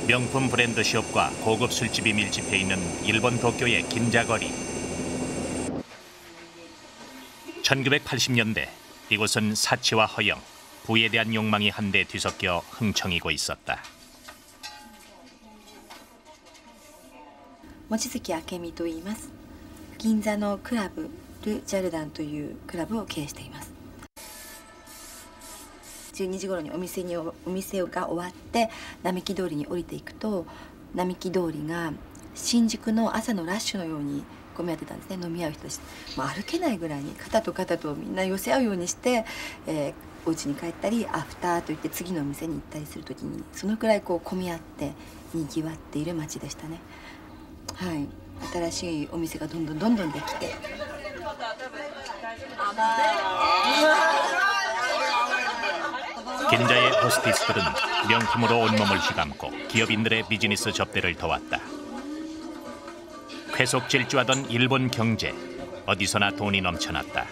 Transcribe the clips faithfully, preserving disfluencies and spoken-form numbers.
명품 브랜드 숍과 고급 술집이 밀집해 있는 일본 도쿄의 긴자거리. 천구백팔십 년대 이곳은 사치와 허영, 부에 대한 욕망이 한데 뒤섞여 흥청이고 있었다. 望月明美と言います。銀座のクラブル・ジャルダンというクラブを経営しています。じゅうにじ頃にお店にお店が終わって並木通りに降りていくと、並木通りが新宿の朝のラッシュのように混み合ってたんですね。飲み合う人たち、まあ、歩けないぐらいに肩と肩とみんな寄せ合うようにして、えー、お家に帰ったりアフターといって次のお店に行ったりする時にそのくらいこう混み合ってにぎわっている街でしたね。はい、新しいお店がどんどんどんどんできて。 긴자의 호스티스들은 명품으로 온몸을 휘감고 기업인들의 비즈니스 접대를 도왔다. 계속 질주하던 일본 경제, 어디서나 돈이 넘쳐났다.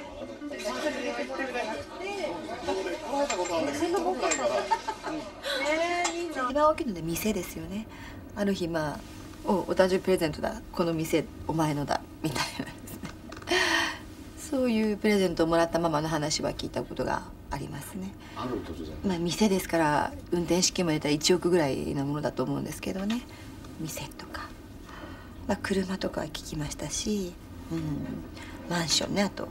一番大きいので店ですよね。ある日まあおお誕生日プレゼントだ、この店お前のだみたいなですね。そういうプレゼントをもらったママの話は聞いたことがありますね。まあ店ですから運転資金も入れたらいちおくぐらいのものだと思うんですけどね。店とか、まあ、車とかは聞きましたし、うん、マンションね、あと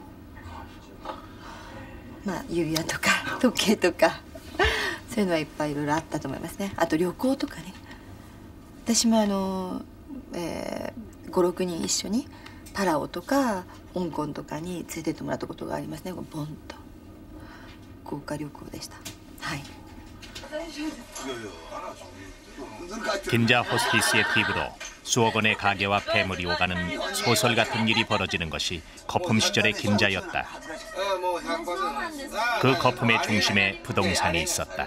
まあ指輪とか時計とかそういうのはいっぱいいろいろあったと思いますね。あと旅行とかね。私もあの、えー、ごろくにん一緒にパラオとか香港とかに連れてってもらったことがありますね。ボンと豪華旅行でした。はい。 긴자 호스티스의 팁으로 수억 원의 가게와 폐물이 오가는 소설 같은 일이 벌어지는 것이 거품 시절의 긴자였다. 그 거품의 중심에 부동산이 있었다.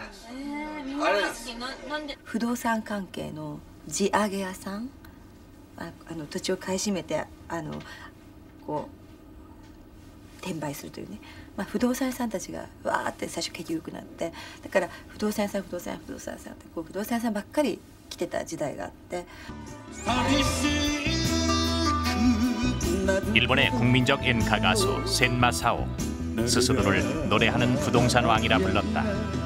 不動産関係の地上げ屋さん、ああの土地を買い占めてあのこう転売するというね、まあ、不動産屋さんたちがわーって最初景気よくなって、だから不動産屋さん不動産屋不動産屋さんってこう不動産屋さんばっかり来てた時代があって。 일본의 국민적 엔카 가수 센마사오, 스스로를 노래하는 부동산 왕이라 불렀다.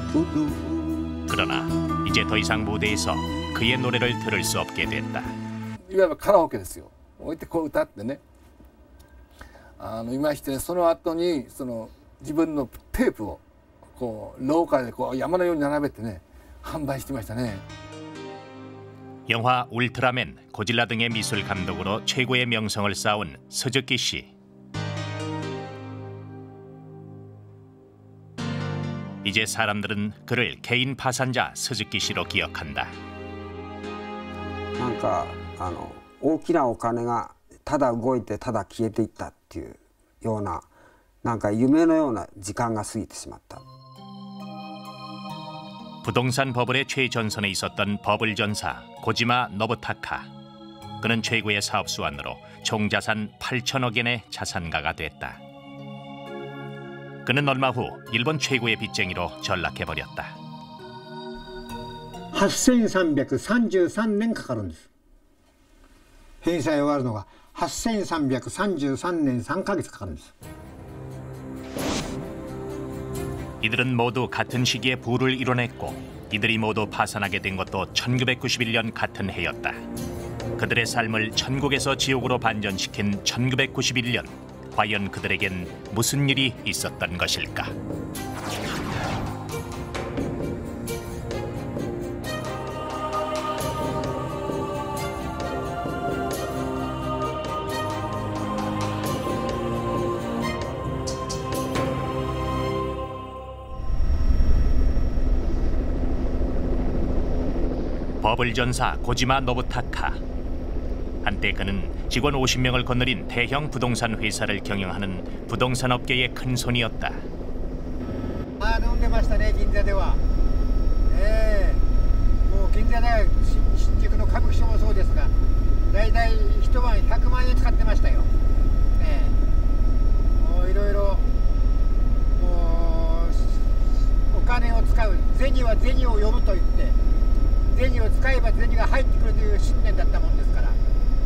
그러나 이제 더 이상 무대에서 그의 노래를 들을 수 없게 됐다. いわばカラオケですよ。置いてこう歌ってね、あのいまして、その後にその自分のテープをこう廊下でこう山のように並べてね販売してましたね。 영화 울트라맨, 고질라 등의 미술 감독으로 최고의 명성을 쌓은 스즈키 씨. 이제 사람들은 그를 개인 파산자 스즈키 씨로 기억한다. なんかあの大きなお金がただ動いてただ消えていったっていうようななんか夢のような時間が過ぎてしまった。 부동산 버블의 최전선에 있었던 버블 전사 고지마 노부타카. 그는 최고의 사업 수완으로 총 자산 팔천억 엔의 자산가가 됐다. 그는 얼마 후 일본 최고의 빚쟁이로 전락해버렸다. はっせんさんびゃくさんじゅうさんねんかかるんです。返済終わるのがはっせんさんびゃくさんじゅうさんねんさんかげつかかるんです。 이들은 모두 같은 시기에 부를 이뤄냈고 이들이 모두 파산하게 된 것도 천구백구십일 년 같은 해였다. 그들의 삶을 천국에서 지옥으로 반전시킨 천구백구십일 년, 과연 그들에겐 무슨 일이 있었던 것일까? 버블 전사 고지마 노부타카. 한때 그는 직원 오십 명을 거느린 대형 부동산 회사를 경영하는 부동산 업계의 큰 손이었다. 아,飲んでましたね、銀座では。ええ、もう銀座では新宿の歌舞伎町もそうですが、だいたい一晩ひゃくまんえん使ってましたよ。ええ、もういろいろもうお金を使う、銭は銭を呼ぶと言って。 銭を使えば銭が入ってくるという信念だったもんですから、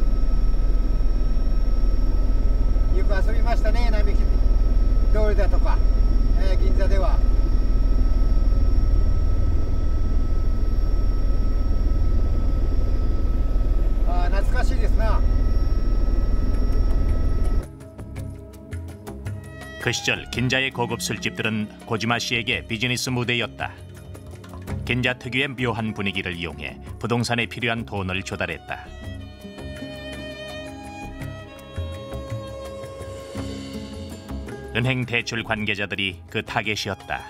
よく遊びましたね、並木通りだとか、えー、銀座では。ああ、懐かしいですな。 그 시절 긴자의 고급 술집들은 고지마 씨에게 비즈니스 무대였다. 긴자 특유의 묘한 분위기를 이용해 부동산에 필요한 돈을 조달했다. 은행 대출 관계자들이 그 타겟이었다.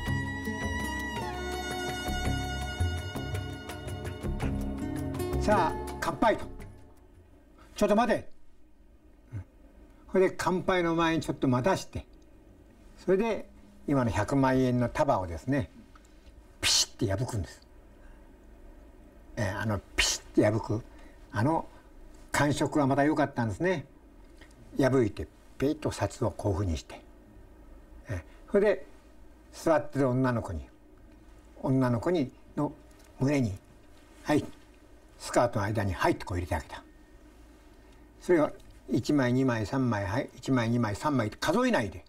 자, 乾杯と。ちょっと待て。それで乾杯の前にちょっと待たして、それで今のひゃくまんえんの束をですね、ピシッて破くんです。えー、あのピシッて破くあの感触がまた良かったんですね。破いてペイッと札をこういうふうにして、えー、それで座ってる女の子に女の子にの胸に「はい」スカートの間に「はい」ってこう入れてあげた。それをいちまいにまいさんまい、はい、いちまいにまいさんまいって数えないで、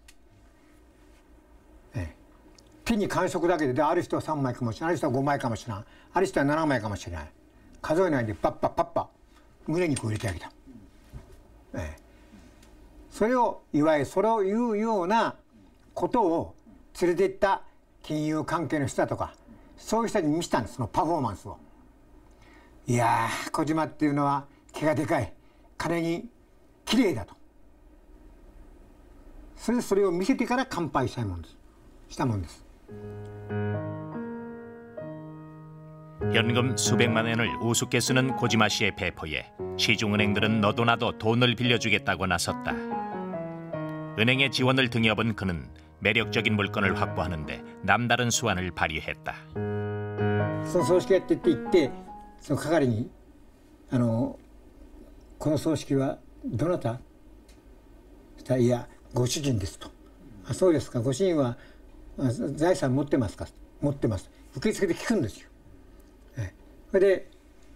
ええ、手に感触だけで、である人はさんまいかもしれない、ある人はごまいかもしれない、ある人はななまいかもしれない、数えないでパッパッパッパ胸にこう入れてあげた、ええ、それをいわゆるそれを言うようなことを連れていった金融関係の人だとか、そういう人に見せたんです、そのパフォーマンスを。いやー、小島っていうのは毛がでかい、金に綺麗だと。それでそれを見せてから乾杯したいもんです。したもんです。 현금 수백만 원을 우습게 쓰는 고지마 씨의 배포에 시중은행들은 너도 나도 돈을 빌려주겠다고 나섰다. 은행의 지원을 등에 업은 그는 매력적인 물건을 확보하는데 남다른 수완을 발휘했다. その葬式やってって言って、その係にあのこの葬式はどなた？そしたら、いや、ご主人ですと。あ、そうですか、ご主人は財産持ってますか？持ってます。受付で聞くんですよ。えそれで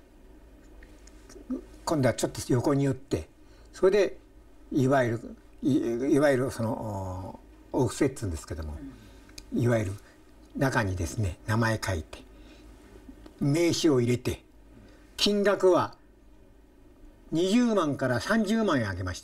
今度はちょっと横に寄って、それでいわゆる い, いわゆるそのお布施っていうんですけども、いわゆる中にですね名前書いて名刺を入れて、金額はにじゅうまんからさんじゅうまんえんあげました。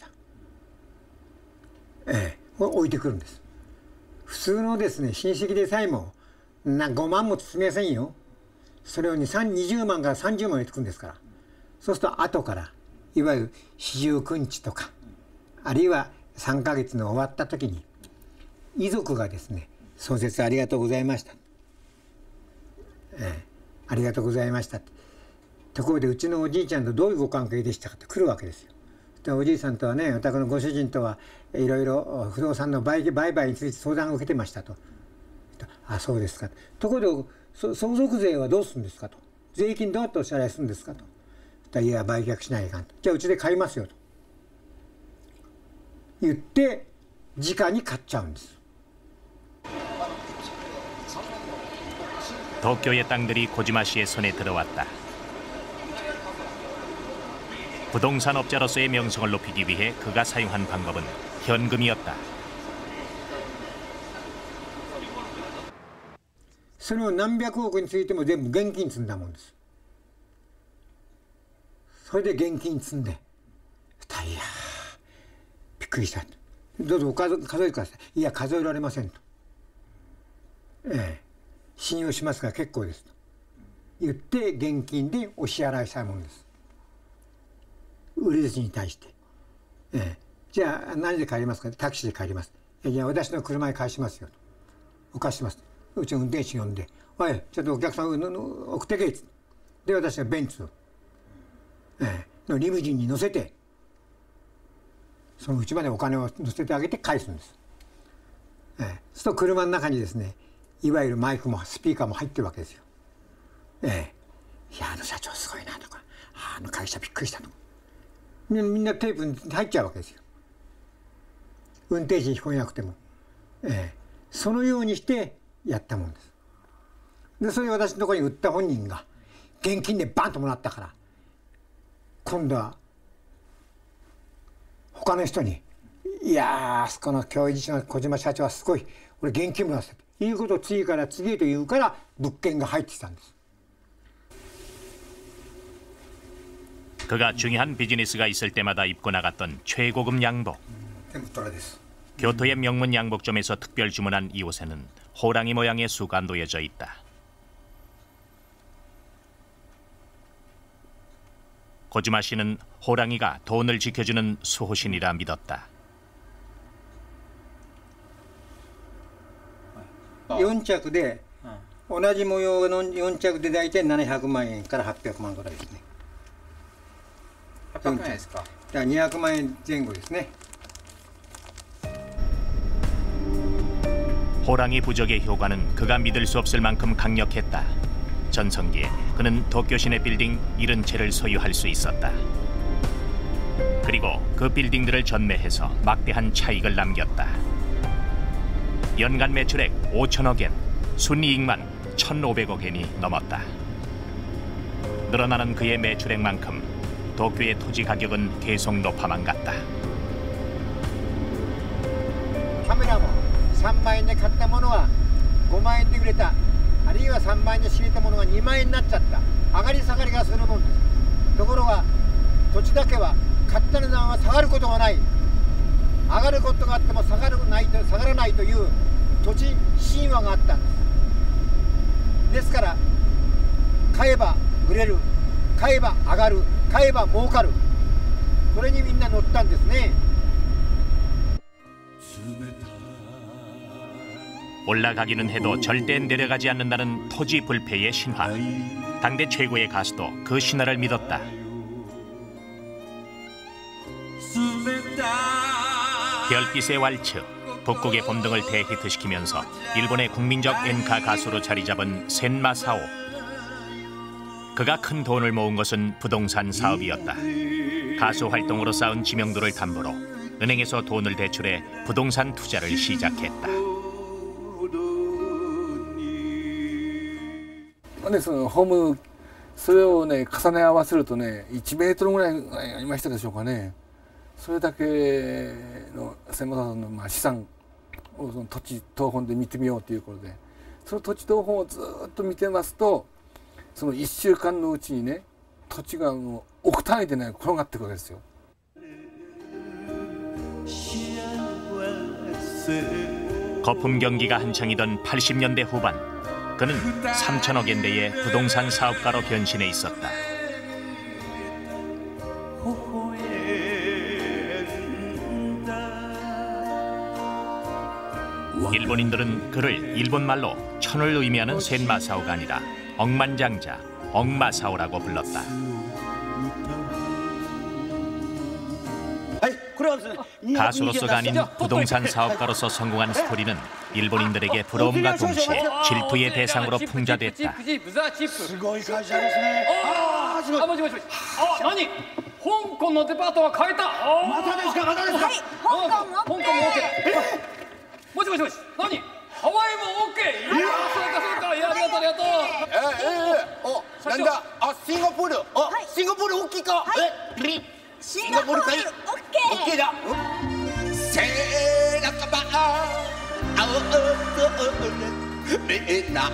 ええ、置いてくるんです。普通のですね親戚でさえもなごまんも包みませんよ。それをにじゅうまんからさんじゅうまん入れてくるんですから。そうすると後からいわゆる四十九日とか、あるいはさんかげつの終わった時に遺族がですね「創設ありがとうございました」ええ「ありがとうございました」って、ところでうちのおじいちゃんとどういうご関係でしたかって来るわけですよ。でおじいさんとはね、お宅のご主人とはいろいろ不動産の売売買について相談を受けてましたと。あ、そうですか。ところで相続税はどうするんですかと。税金どうやってお支払いするんですかと。いや、売却しないかんと。じゃあうちで買いますよと言って直に買っちゃうんです。 도쿄의 땅들이 고지마 씨의 손에 들어왔다. 부동산업자로서의 명성을 높이기 위해 그가 사용한 방법은 현금이었다. それを何百億についても全部現金積んだもんです。それで現金積んで、いやびっくりした。どうぞ数えてください。いや、数えられませんと。ええ、信用しますから結構ですと言って現金でお支払いしたいものです。売り主に対して、ええ、じゃあ何で帰りますか？タクシーで帰ります。いや、私の車に返しますよと。お貸します。うちの運転手呼んで、おい、ちょっとお客さん送ってけ。で、私がベンツ、ええ、のリムジンに乗せて、そのうちまでお金を乗せてあげて返すんです。ええ、そうすると車の中にですね、いわゆるマイクもスピーカーも入ってるわけですよ。ええ、いや、あの社長すごいなとか、あの会社びっくりしたとか、みんなテープに入っちゃうわけですよ。運転手に聞こえなくても、ええ、そのようにしてやったもんです。でそれを私のところに売った本人が現金でバンともらったから、今度は他の人に「いやーあそこの教育の小島社長はすごい、俺現金もらってた」ということを次から次へと言うから物件が入ってきたんです。 그가 중요한 비즈니스가 있을 때마다 입고 나갔던 최고급 양복. 교토의 명문 양복점에서 특별 주문한 이 옷에는 호랑이 모양의 수가 놓여져 있다. 고즈마 씨는 호랑이가 돈을 지켜주는 수호신이라 믿었다. 사着で同じ模様のよん着で大体ななひゃくまん円からはっぴゃくまんぐらいですね。 はっぴゃくまん円ですか。だからにひゃくまん円前後ですね。 호랑이 부적의 효과는 그가 믿을 수 없을 만큼 강력했다. 전성기에 그는 도쿄 시내 빌딩 칠십 채를 소유할 수 있었다. 그리고 그 빌딩들을 전매해서 막대한 차익을 남겼다. 연간 매출액 오천억 엔, 순이익만 천오백억 엔이 넘었다. 늘어나는 그의 매출액만큼 도쿄의 토지 가격은 계속 높아만 갔다. 카메라もさんまん円で買ったものはごまん円で売れた、あるいはさんまん円で仕入れたものがにまん円になっちゃった、上がり下がりがするもんです。ところが土地だけは買った値段は下がることがない、上がることがあっても下がらないと下がらないという土地神話があったんです。ですから買えば売れる、買えば上がる、買えば儲かる、これにみんな乗ったんですね。 올라가기는 해도 절대 내려가지 않는다는 토지 불패의 신화. 당대 최고의 가수도 그 신화를 믿었다. 별빛의 왈츠, 북극의 봄 등을 대히트시키면서 일본의 국민적 엔카 가수로 자리 잡은 센마사오. 그가 큰 돈을 모은 것은 부동산 사업이었다. 가수 활동으로 쌓은 지명도를 담보로 은행에서 돈을 대출해 부동산 투자를 시작했다. でそのホームそれをね重ね合わせるとねいちメートルぐらいありましたでしょうかね。それだけの千本さんのまあ資産をその土地謄本で見てみようということで、その土地謄本をずっと見てますと、そのいっしゅうかんのうちにね土地がもう億単位でね転がってくるわけですよ。 거품 경기가 한창이던 팔십 년대 후반, 그는 삼천억 엔대의 부동산 사업가로 변신해 있었다. 일본인들은 그를 일본말로 천을 의미하는 센마사오가 아니라 억만장자, 억마사오라고 불렀다. 가수로서가 아닌 부동산 사업가로서 성공한 스토리는 일본인들에게 부러움과 동시에 질투의 대상으로 풍자됐다. 싱가포르 가이 오케이다. 세라카바 메나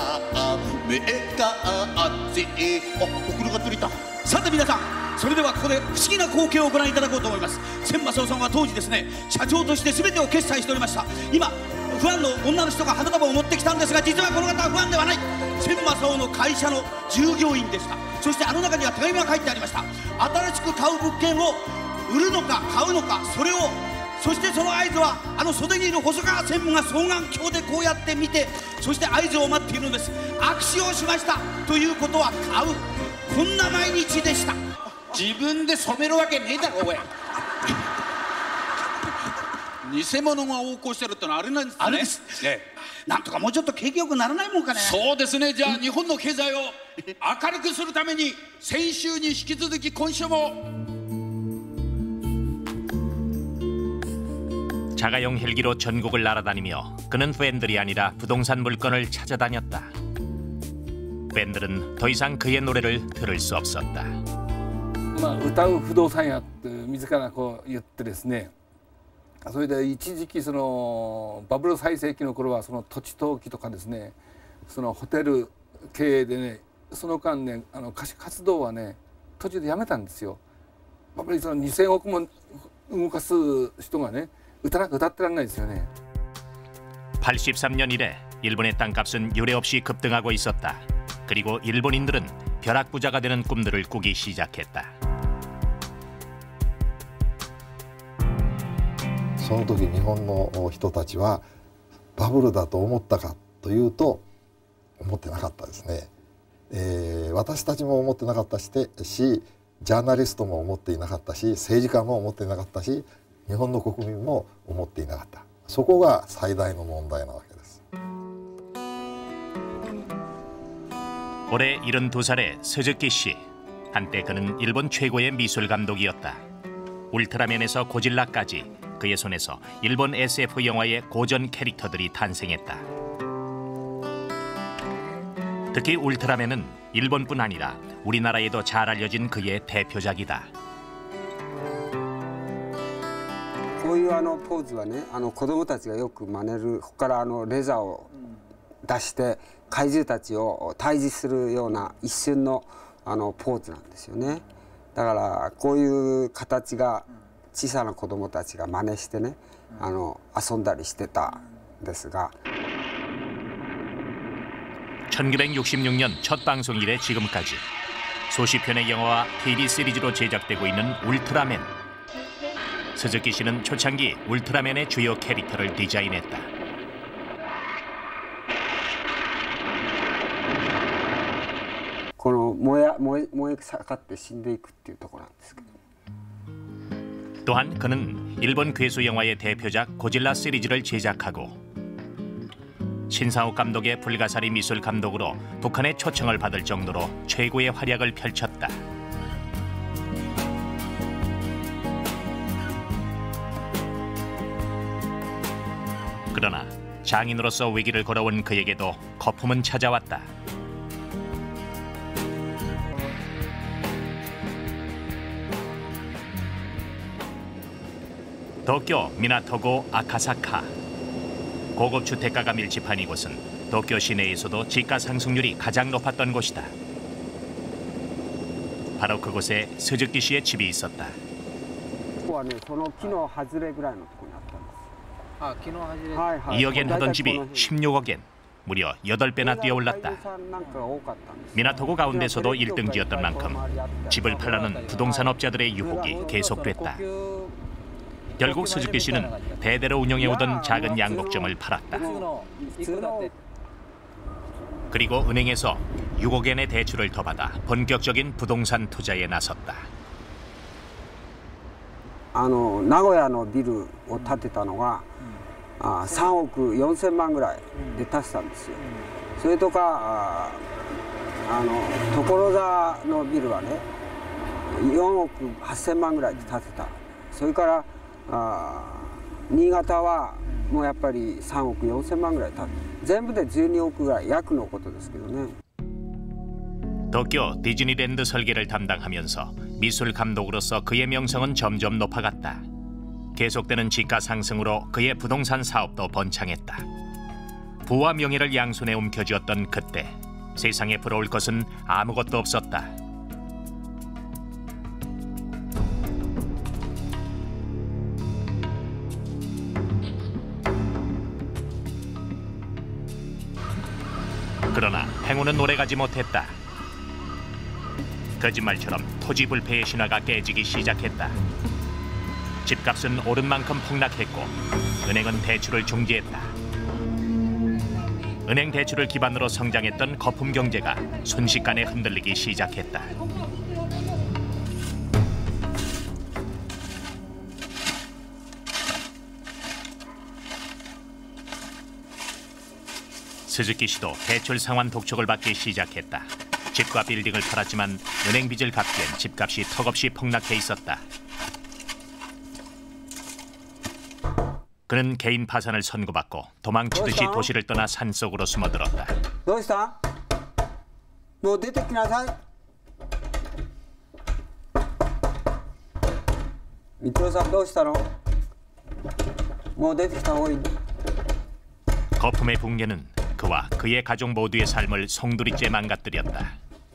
메가 아찌 어 오크루가 뚫렸다. さて皆さん、それではここで不思議な光景をご覧いただこうと思います。千正夫さんは当時ですね、社長として全てを決済しておりました。今ファンの女の人が花束を持ってきたんですが、実はこの方はファンではない、千正夫の会社の従業員でした。そしてあの中には手紙が書いてありました。新しく買う物件を売るのか買うのか、それをそしてその合図はあの袖にいる細川専務が双眼鏡でこうやって見て、そして合図を待っているのです。握手をしましたということは買う、こんな毎日でした。自分で染めるわけねえだろおい。偽物が横行してるってのはあれなんですね。あれです、ええ、なんとかもうちょっと景気よくならないもんかね。そうですね。じゃあ日本の経済を明るくするために先週に引き続き今週も 자가용 헬기로 전국을 날아다니며 그는 팬들이 아니라 부동산 물건을 찾아다녔다. 팬들은 더 이상 그의 노래를 들을 수 없었다. まあ、歌う不動産屋って自らこう言ってですね、それで一時期そのバブル最盛期の頃はその土地登記とかですね、そのホテル経営でね、その間ね、あの歌手活動はね途中でやめたんですよ。やっぱりそのにせんおくも動かす人がね、歌なく歌ってらんないですよね。 팔십삼 년 이래 일본의 땅값은 유례없이 급등하고 있었다. 그리고 일본인들은 벼락부자가 되는 꿈들을 꾸기 시작했다. その時日本の人たちはバブルだと思ったかというと思ってなかったですね。えー、私たちも思ってなかったし、ジャーナリストも思っていなかったし、政治家も思っていなかったし、日本の国民も思っていなかった。そこが最大の問題なわけです。 올해 일흔두 살의 스즈키 씨. 한때 그는 일본 최고의 미술 감독이었다. 울트라맨에서 고질라까지 그의 손에서 일본 에스에프 영화의 고전 캐릭터들이 탄생했다. 특히 울트라맨은 일본뿐 아니라 우리나라에도 잘 알려진 그의 대표작이다. こういうあのポーズはね、あの子供たちがよく真似る、ここからあのレザーを出して怪獣たちを退治するような一瞬のあのポーズなんですよね。だからこういう形が小さな子供たちが真似してね、あの遊んだりしてたんですが。 천구백육십육 년 첫 방송 이래 지금까지 수십 편의 영화와 티비 시리즈로 제작되고 있는 울트라맨. 스즈키 씨는 초창기 울트라맨의 주요 캐릭터를 디자인했다. 또한 그는 일본 괴수 영화의 대표작 고질라 시리즈를 제작하고 신상욱 감독의 불가사리 미술 감독으로 북한의 초청을 받을 정도로 최고의 활약을 펼쳤다. 그러나 장인으로서 위기를 걸어온 그에게도 거품은 찾아왔다. 도쿄 미나토구 아카사카. 고급 주택가가 밀집한 이곳은 도쿄 시내에서도 지가 상승률이 가장 높았던 곳이다. 바로 그곳에 스즈키 씨의 집이 있었다. 이억엔 하던 집이 십육억엔, 무려 여덟 배나 뛰어올랐다. 미나토구 가운데서도 일등지였던 만큼 집을 팔라는 부동산업자들의 유혹이 계속됐다. 결국 스즈키 씨는 대대로 운영해오던 작은 양복점을 팔았다. 그리고 은행에서 육억엔의 대출을 더 받아 본격적인 부동산 투자에 나섰다. あの名古屋のビルを建てたのが、あさんおくよんせんまんぐらいで建てたんですよ。それとか あ, あの所沢のビルはねよんおくはっせんまんぐらいで建てた。それからあ新潟はもうやっぱりさんおくよんせんまんぐらい建て、全部でじゅうにおくぐらい、約のことですけどね。 도쿄 디즈니랜드 설계를 담당하면서 미술 감독으로서 그의 명성은 점점 높아갔다. 계속되는 지가 상승으로 그의 부동산 사업도 번창했다. 부와 명예를 양손에 움켜쥐었던 그때 세상에 부러울 것은 아무것도 없었다. 그러나 행운은 오래가지 못했다. 거짓말처럼 토지 불패의 신화가 깨지기 시작했다. 집값은 오른 만큼 폭락했고 은행은 대출을 중지했다. 은행 대출을 기반으로 성장했던 거품 경제가 순식간에 흔들리기 시작했다. 스즈키 씨도 대출 상환 독촉을 받기 시작했다. 집과 빌딩을 팔았지만 은행 빚을 갚기엔 집값이 턱없이 폭락해 있었다. 그는 개인 파산을 선고받고 도망치듯이 도시를 떠나 산속으로 숨어들었다. もう出てきなさい。三代さんどうしたの？もう出てきた方がいい。 거품의 붕괴는 그와 그의 가족 모두의 삶을 송두리째 망가뜨렸다.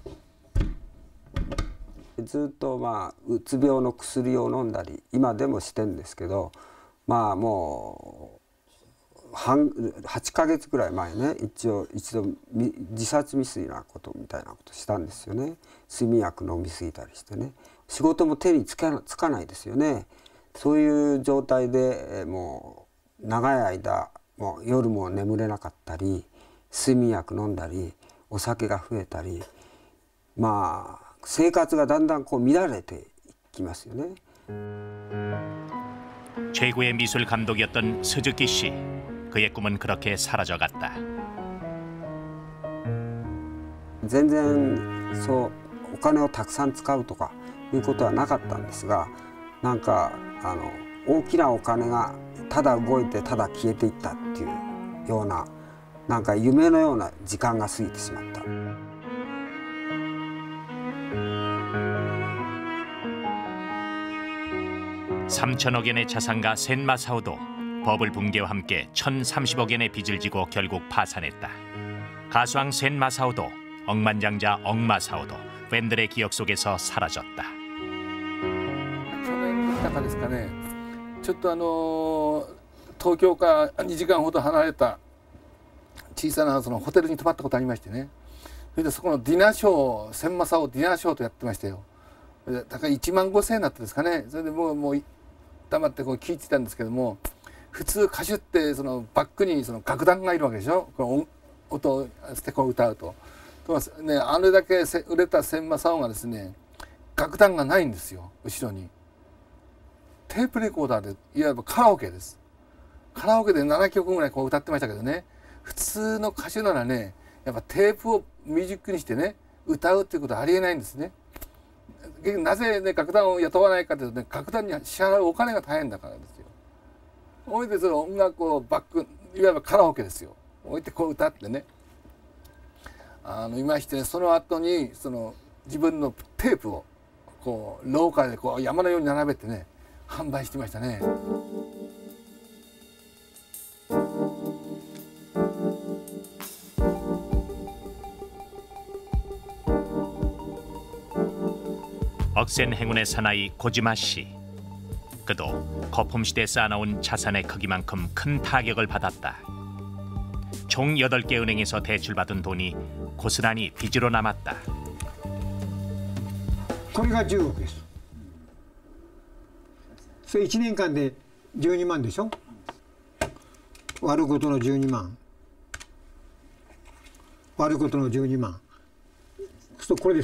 ずっとまあうつ病の薬を飲んだり今でもしてるんですけど、まあもう半はちかげつぐらい前ね、一応一度自殺未遂なことみたいなことしたんですよね。睡眠薬飲み過ぎたりしてね、仕事も手につかつかないですよね。そういう状態でもう長い間もう夜も眠れなかったり、睡眠薬飲んだりお酒が増えたり、まあ生活がだんだんこう乱れていきますよね。 최고의 미술 감독이었던 스즈키 씨, 그의 꿈은 그렇게 사라져갔다. 全然そうお金をたくさん使うとかいうことはなかったんですが、なんかあの大きなお金がただ動いてただ消えていったっていうような、なんか夢のような時間が過ぎてしまった。 삼천억 엔의 자산가 센마사오도 버블 붕괴와 함께 천삼십억 엔의 빚을 지고 결국 파산했다. 가수왕 센마사오도 억만장자 억마사오도 팬들의 기억 속에서 사라졌다. 去年だからですかね、ちょっとあの東京からにじかんほど離れた小さなそのホテルに泊まったことありましてね、それでそこのディナーショー、千正をディナーショーとやってましたよ。だからいちまんごせんえんだったですかね。それでもうもう黙ってこう聞いてたんですけども、普通歌手ってそのバックにその楽団がいるわけでしょ。この音をステコを歌うと。とね、あれだけ売れた千正がですね、楽団がないんですよ、後ろに。テープレコーダーでいわゆるカラオケです。カラオケでななきょくぐらいこう歌ってましたけどね、普通の歌手ならね、やっぱテープをミュージックにしてね歌うっていうことはありえないんですね。なぜね楽団を雇わないかというとね、楽団に支払うお金が大変だからですよ。おいでその音楽をバック、いわゆるカラオケですよ。置いてこう歌ってね、あのいましてね、その後にその自分のテープをこう廊下でこう山のように並べてね販売してましたね。 억센 행운의 사나이 고지마 씨. 그도 거품 시대에 쌓아놓은 자산의 크기만큼 큰 타격을 받았다. 총 여덟 개 은행에서 대출받은 돈이 고스란히 빚으로 남았다. これがじゅうおくです。それいちねんかんでじゅうにまんでしょ。割ることのじゅうにまん。割ることのじゅうにまん。そうこれです。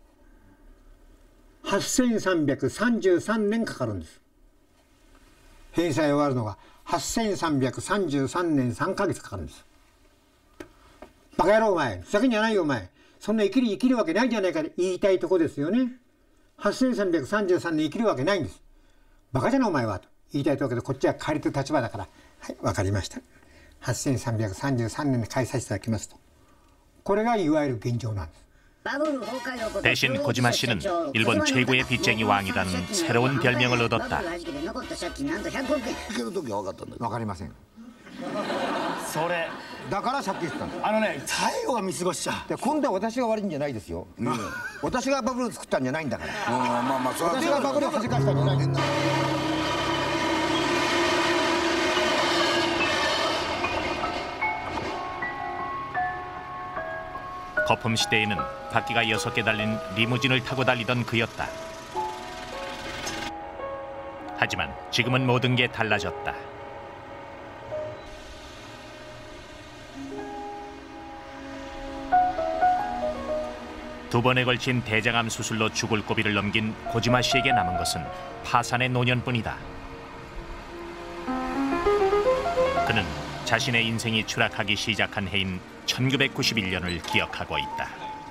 はっせんさんびゃくさんじゅうさんねんかかるんです。返済終わるのがはっせんさんびゃくさんじゅうさんねんさんかげつかかるんです。バカ野郎お前、ふざけんじゃないよお前、そんな生きる生きるわけないじゃないかと言いたいとこですよね。はっせんさんびゃくさんじゅうさんねん生きるわけないんです。バカじゃないお前はと言いたいところで、こっちは借りてる立場だから、はい、わかりました。はっせんさんびゃくさんじゅうさんねんで返させていただきますと。これがいわゆる現状なんです。 대신 고지마 씨는 일본 최고의 빚쟁이 왕이라는 새로운 별명을 얻었다. わかりません。それだから借金したんです。あのね、最後は見過ごしちゃう。今度は私が悪いんじゃないですよ。私がバブルを作ったんじゃないんだから。まあまあ、私がバブルをはじかしたんじゃないんだ。 거품 시대에는 바퀴가 여섯 개 달린 리무진을 타고 달리던 그였다. 하지만 지금은 모든 게 달라졌다. 두 번에 걸친 대장암 수술로 죽을 고비를 넘긴 고지마 씨에게 남은 것은 파산의 노년뿐이다. 그는 자신의 인생이 추락하기 시작한 해인 천구백구십일 년을 기억하고 있다.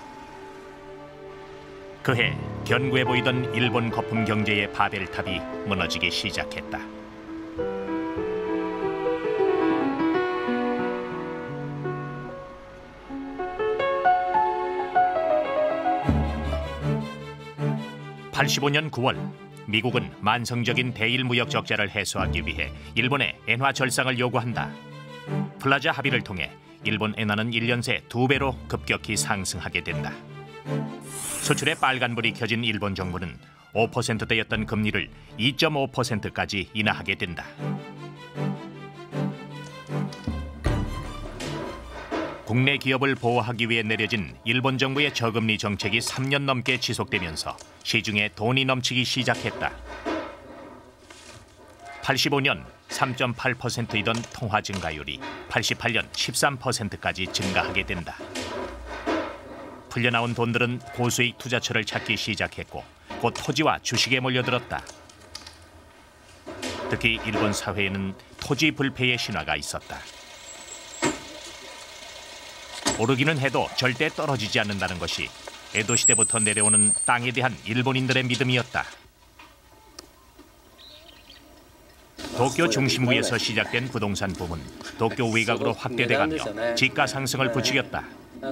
그해 견고해 보이던 일본 거품 경제의 바벨탑이 무너지기 시작했다. 팔십오 년 구월 미국은 만성적인 대일 무역 적자를 해소하기 위해 일본에 엔화 절상을 요구한다. 플라자 합의를 통해 일본 엔화는 일 년 새 두 배로 급격히 상승하게 된다. 수출에 빨간불이 켜진 일본 정부는 오 퍼센트대였던 금리를 이 점 오 퍼센트까지 인하하게 된다. 국내 기업을 보호하기 위해 내려진 일본 정부의 저금리 정책이 삼 년 넘게 지속되면서 시중에 돈이 넘치기 시작했다. 팔십오 년 삼 점 팔 퍼센트이던 통화 증가율이 팔십팔 년 십삼 퍼센트까지 증가하게 된다. 풀려나온 돈들은 고수익 투자처를 찾기 시작했고 곧 토지와 주식에 몰려들었다. 특히 일본 사회에는 토지 불패의 신화가 있었다. 오르기는 해도 절대 떨어지지 않는다는 것이 에도 시대부터 내려오는 땅에 대한 일본인들의 믿음이었다. 도쿄 중심부에서 시작된 부동산 붐은 도쿄 외곽으로 확대돼가며 지가 상승을 부추겼다.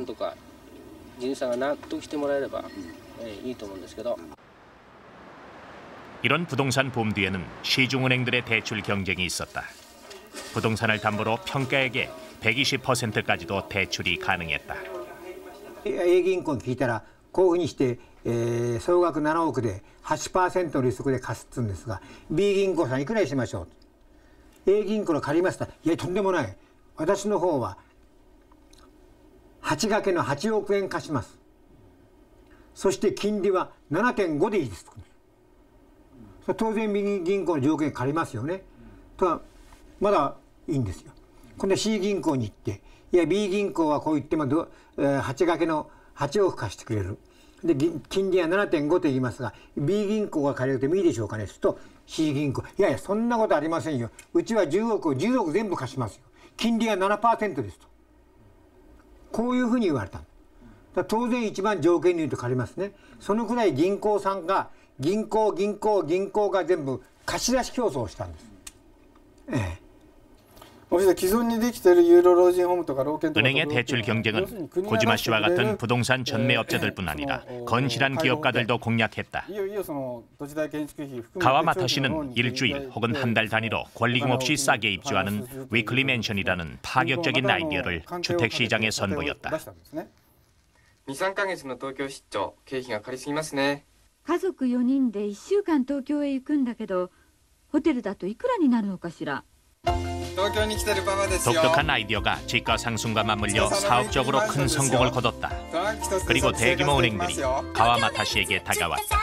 이런 부동산 붐 뒤에는 시중은행들의 대출 경쟁이 있었다. 부동산을 담보로 평가액의 백이십 퍼센트까지도 대출이 가능했다. A銀行に聞いたらこういうふうにして、えー、総額ななおくではちパーセントの利息で貸すって言うんですが B 銀行さんいくらにしましょう A 銀行の借りましたいやとんでもない私の方ははち掛けのはちおくえん貸しますそして金利は ななてんご でいいですと当然 B 銀行の条件借りますよねとはまだいいんですよ今度 C 銀行に行っていや B 銀行はこう言ってもど、えー、はち掛けのはちおく貸してくれるで金利は ななてんご と言いますが B 銀行が借りるともいいでしょうかねすると C 銀行いやいやそんなことありませんようちはじゅうおくをじゅうおく全部貸しますよ金利は ななパーセント ですとこういうふうに言われただ当然一番条件に言うと借りますねそのくらい銀行さんが銀行銀行銀行が全部貸し出し競争をしたんですええ 은행의 대출 경쟁은 고지마 씨와 같은 부동산 전매업자들뿐 아니라 건실한 기업가들도 공략했다. 가와마타 씨는 일주일 혹은 한 달 단위로 권리금 없이 싸게 입주하는 위클리 맨션이라는 파격적인 아이디어를 주택시장에 선보였다. 이, さんかげつの東京出張経費がかかりすぎますね家族よにんでいっしゅうかん東京へ行くんだけどホテルだといくらになるのかしら 독특한 아이디어가 지가 상승과 맞물려 사업적으로 큰 성공을 거뒀다. 그리고 대규모 은행들이 가와마타 씨에게 다가왔다.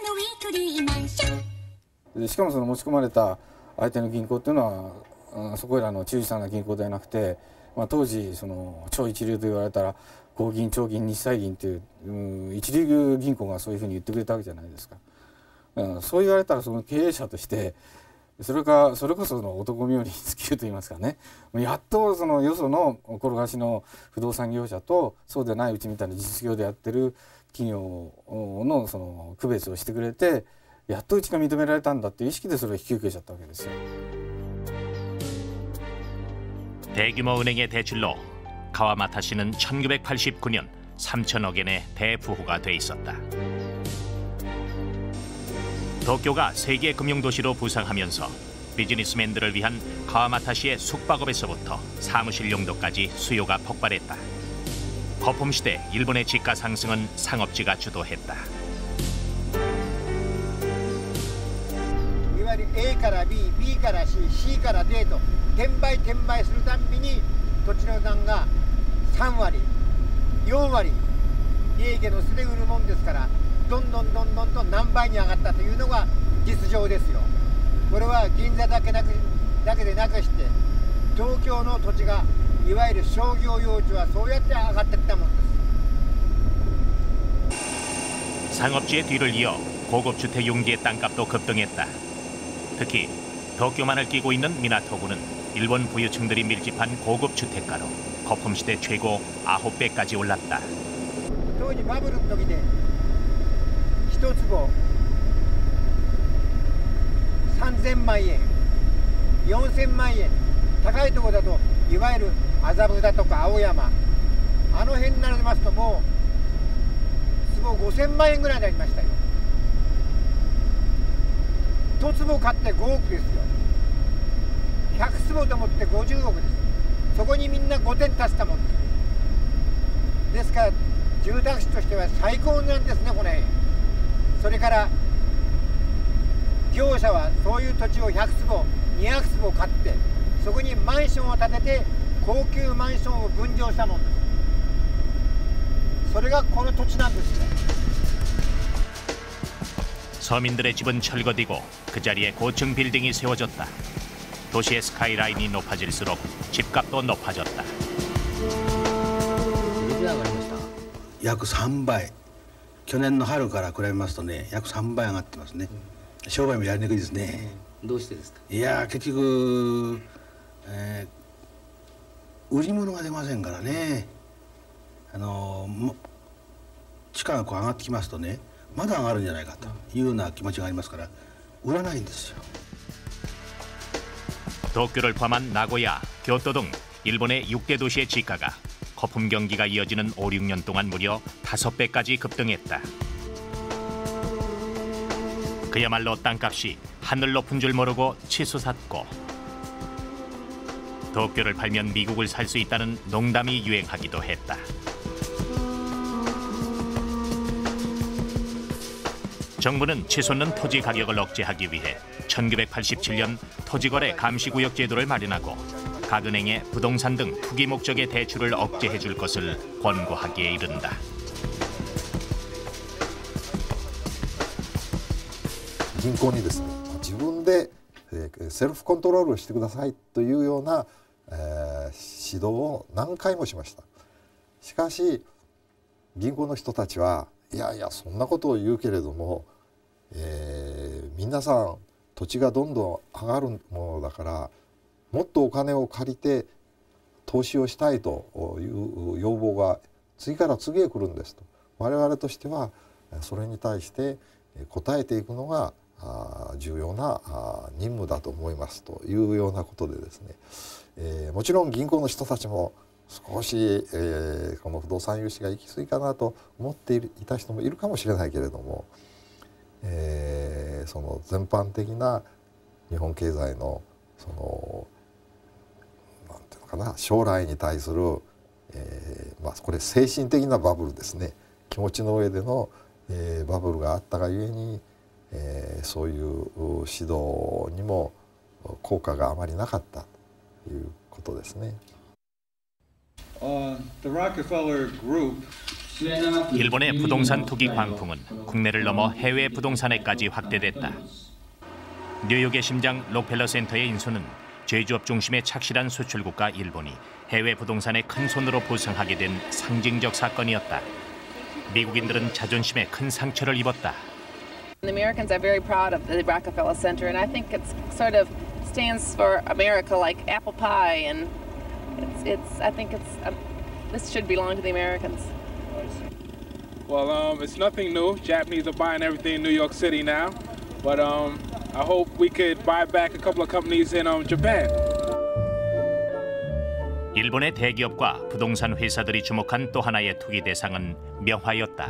しかもその持ち込まれた相手の銀行っていうのはそこらの小さな銀行ではなくて、まあ、当時その超一流と言われたら高銀、長銀、日債銀という、うん、一流銀行がそういうふうに言ってくれたわけじゃないですか。うん、そう言われたらその経営者としてそれかそれこその男冥利に尽きると言いますかねやっとそのよその転がしの不動産業者とそうでないうちみたいな実業でやってる企業のその区別をしてくれてやっとうちが認められたんだっていう意識でそれを引き受けちゃったわけですよ。 대규모 은행의 대출로 가와마타 씨는 천구백팔십구 년 삼천억 엔의 대부호가 돼 있었다. 도쿄가 세계 금융도시로 부상하면서 비즈니스맨들을 위한 가와마타 씨의 숙박업에서부터 사무실 용도까지 수요가 폭발했다. 거품 시대 일본의 지가 상승은 상업지가 주도했다. いわゆる A から B、B から C、C から D と転売転売するたんびに土地の値段がさんわり、よんわり利益の捨て売るもんですからどんどんどんどんと何倍に上がったというのが実情ですよ。これは銀座だけなくだけでなくして東京の土地がいわゆる商業用地はそうやって上がっていったもんです。 상업지의 뒤를 이어 고급 주택 용지의 땅값도 급등했다. 특히 도쿄만을 끼고 있는 미나토구는 일본 부유층들이 밀집한 고급 주택가로 거품 시대 최고 아홉 배까지 올랐다. 当時バブルの時で一坪さんぜんまんえん、よんせんまんえん、高いところだといわゆる麻布だとか青山、あの辺になりますともう坪ごせんまんえんぐらいになりましたよ。 一坪買ってごおくですよ。ひゃく坪でもってごじゅうおくです。そこにみんなごてん足したもんです。ですから住宅地としては最高なんですね、これ。それから業者はそういう土地をひゃくつぼにひゃくつぼ買って、そこにマンションを建てて高級マンションを分譲したもんです。それがこの土地なんですよ。 서민들의 집은 철거되고 그 자리에 고층 빌딩이 세워졌다. 도시의 스카이라인이 높아질수록 집값도 높아졌다. 約さんばい、去年の春から比べますとね、約さんばい上がってますね。商売もやりにくいですね。 どうしてですか。 いや結局、えー、売り物が出ませんからね。あの地価がこう上がってきますとね、まだ上がるんじゃないかというような気持ちがありますから、売らないんですよ。 도쿄를 포함한 나고야, 교토 등 일본의 육 대 도시의 지가가 거품 경기가 이어지는 오, 육 년 동안 무려 다섯 배까지 급등했다. 그야말로 땅값이 하늘 높은 줄 모르고 치솟았고 도쿄를 팔면 미국을 살 수 있다는 농담이 유행하기도 했다. 정부는 치솟는 토지 가격을 억제하기 위해 천구백팔십칠 년 토지거래 감시구역 제도를 마련하고 각 은행에 부동산 등 투기 목적의 대출을 억제해 줄 것을 권고하기에 이른다. 銀行にですね、自分でセルフコントロールをしてくださいというような、えー、指導を何回もしました。しかし銀行の人たちはいやいやそんなことを言うけれども、えー、皆さん土地がどんどん上がるものだからもっとお金を借りて投資をしたいという要望が次から次へ来るんですと。我々としてはそれに対して応えていくのが重要な任務だと思いますというようなことでですね、えー、もちろん銀行の人たちも少し、えー、この不動産融資が行き過ぎかなと思っていた人もいるかもしれないけれども、えー、その全般的な日本経済のそのなんていうのかな将来に対する、えー、まあこれ精神的なバブルですね。気持ちの上での、えー、バブルがあったがゆえに、えー、そういう指導にも効果があまりなかったということですね。 일본의 부동산 투기 광풍은 국내를 넘어 해외 부동산에까지 확대됐다. 뉴욕의 심장 록펠러 센터의 인수는 제조업 중심의 착실한 수출국가 일본이 해외 부동산에 큰 손으로 부상하게 된 상징적 사건이었다. 미국인들은 자존심에 큰 상처를 입었다. The Americans are very proud of the Rockefeller Center, and I think it's sort of stands for America, like apple pie, and it's, it's I think it's uh, this should belong to the Americans. Well, um, it's nothing new. Japanese are buying everything in New York City now, but um, I hope we could buy back a couple of companies in um, Japan. 일본의 대기업과 부동산 회사들이 주목한 또 하나의 투기 대상은 명화였다.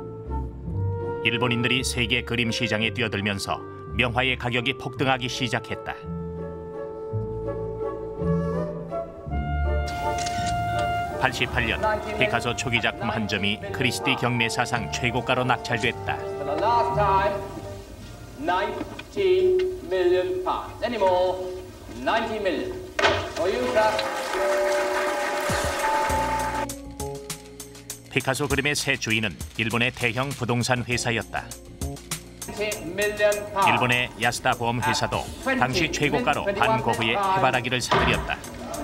일본인들이 세계 그림 시장에 뛰어들면서 명화의 가격이 폭등하기 시작했다. 팔십팔 년 피카소 초기 작품 한 점이 크리스티 경매 사상 최고가로 낙찰됐다. 피카소 그림의 새 주인은 일본의 대형 부동산 회사였다. 일본의 야스다 보험 회사도 당시 최고가로 반고흐의 해바라기를 사들였다.